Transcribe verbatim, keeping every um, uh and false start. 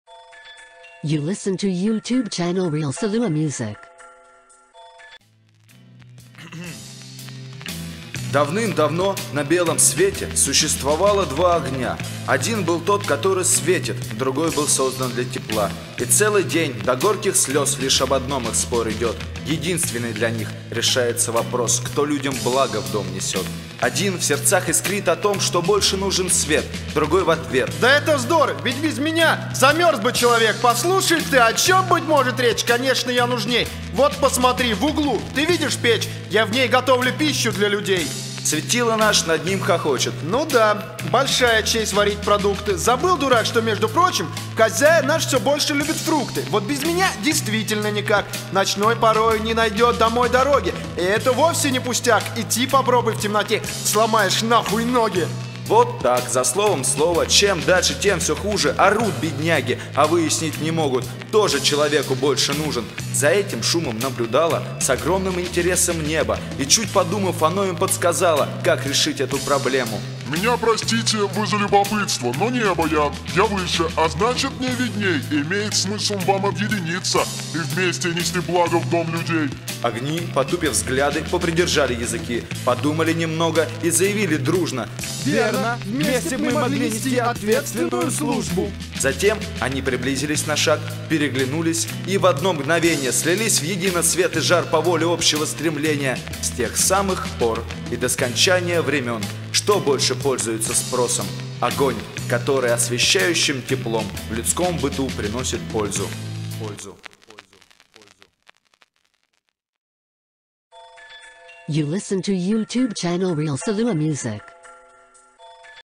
You listen to YouTube channel Real Salua Music. Давным-давно на белом свете существовало два огня. Один был тот, который светит, другой был создан для тепла. И целый день до горьких слез лишь об одном их спор идет. Единственный для них решается вопрос, кто людям благо в дом несет. Один в сердцах искрит о том, что больше нужен свет, другой в ответ: да это вздор, ведь без меня замерз бы человек. Послушай ты, о чем, быть может, речь? Конечно, я нужней. Вот посмотри, в углу, ты видишь печь? Я в ней готовлю пищу для людей. Светило наш над ним хохочет. Ну да, большая честь варить продукты. Забыл, дурак, что, между прочим, хозяин наш все больше любит фрукты. Вот без меня действительно никак. Ночной порой не найдет домой дороги. И это вовсе не пустяк. Идти попробуй в темноте, сломаешь нахуй ноги. Вот так, за словом слово, чем дальше, тем все хуже. Орут бедняги, а выяснить не могут, кто же человеку больше нужен. За этим шумом наблюдала с огромным интересом небо. И чуть подумав, оно им подсказало, как решить эту проблему. Меня, простите, вы за любопытство, но небо я, я выше, а значит мне видней. Имеет смысл вам объединиться и вместе нести благо в дом людей. Огни, потупив взгляды, попридержали языки, подумали немного и заявили дружно: верно, вместе мы могли нести ответственную службу. Затем они приблизились на шаг, переглянулись и в одно мгновение слились в едино свет и жар по воле общего стремления. С тех самых пор и до скончания времен что больше пользуется спросом? Огонь, который освещающим теплом в людском быту приносит пользу. Пользу. You listen to YouTube channel Real Salua Music.